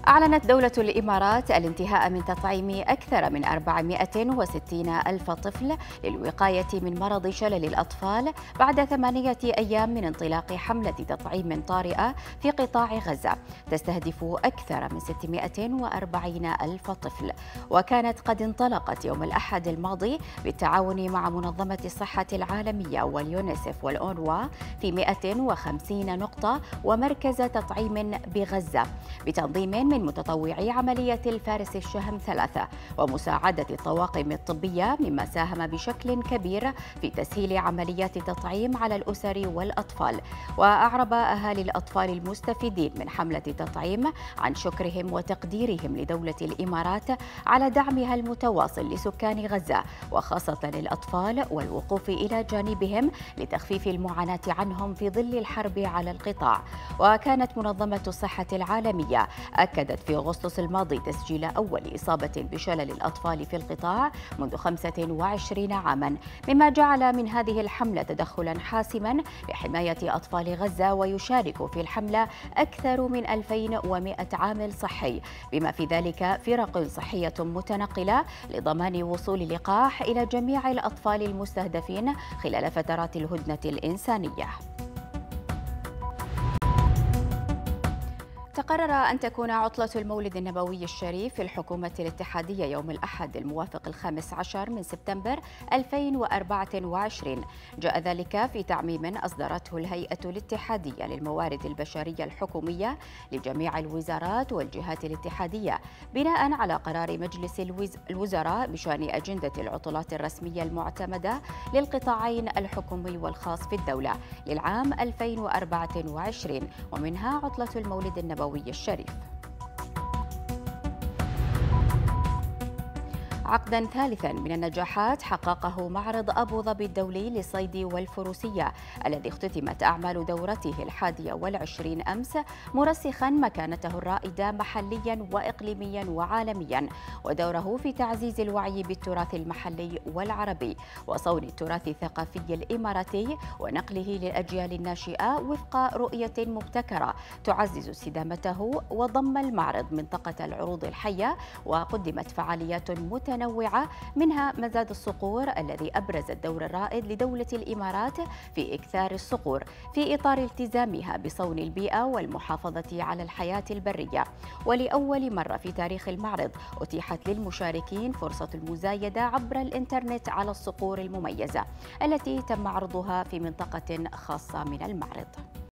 أعلنت دولة الإمارات الانتهاء من تطعيم أكثر من 460 ألف طفل للوقاية من مرض شلل الأطفال بعد 8 أيام من انطلاق حملة تطعيم طارئة في قطاع غزة تستهدف أكثر من 640 ألف طفل. وكانت قد انطلقت يوم الأحد الماضي بالتعاون مع منظمة الصحة العالمية واليونيسف والأونروا في 150 نقطة ومركز تطعيم بغزة بتنظيم من متطوعي عملية الفارس الشهم 3 ومساعدة الطواقم الطبية، مما ساهم بشكل كبير في تسهيل عمليات التطعيم على الأسر والأطفال. وأعرب أهالي الأطفال المستفيدين من حملة التطعيم عن شكرهم وتقديرهم لدولة الإمارات على دعمها المتواصل لسكان غزة وخاصة للأطفال، والوقوف إلى جانبهم لتخفيف المعاناة عنهم في ظل الحرب على القطاع. وكانت منظمة الصحة العالمية أكدت في أغسطس الماضي تسجيل أول إصابة بشلل الأطفال في القطاع منذ 25 عاما، مما جعل من هذه الحملة تدخلا حاسما لحماية أطفال غزة. ويشارك في الحملة أكثر من 2100 عامل صحي، بما في ذلك فرق صحية متنقلة لضمان وصول اللقاح إلى جميع الأطفال المستهدفين خلال فترات الهدنة الإنسانية. تقرر أن تكون عطلة المولد النبوي الشريف في الحكومة الاتحادية يوم الأحد الموافق 15 من سبتمبر 2024. جاء ذلك في تعميم أصدرته الهيئة الاتحادية للموارد البشرية الحكومية لجميع الوزارات والجهات الاتحادية بناء على قرار مجلس الوزراء بشأن أجندة العطلات الرسمية المعتمدة للقطاعين الحكومي والخاص في الدولة للعام 2024، ومنها عطلة المولد النبوي الشريف. عقدا ثالثا من النجاحات حققه معرض أبو ظبي الدولي للصيد والفروسية الذي اختتمت أعمال دورته 21 أمس، مرسخا مكانته الرائدة محليا وإقليميا وعالميا، ودوره في تعزيز الوعي بالتراث المحلي والعربي وصون التراث الثقافي الإماراتي ونقله للأجيال الناشئة وفق رؤية مبتكرة تعزز استدامته. وضم المعرض منطقة العروض الحية، وقدمت فعاليات متنوعة منها مزاد الصقور الذي أبرز الدور الرائد لدولة الإمارات في إكثار الصقور في إطار التزامها بصون البيئة والمحافظة على الحياة البرية. ولأول مرة في تاريخ المعرض أتيحت للمشاركين فرصة المزايدة عبر الإنترنت على الصقور المميزة التي تم عرضها في منطقة خاصة من المعرض.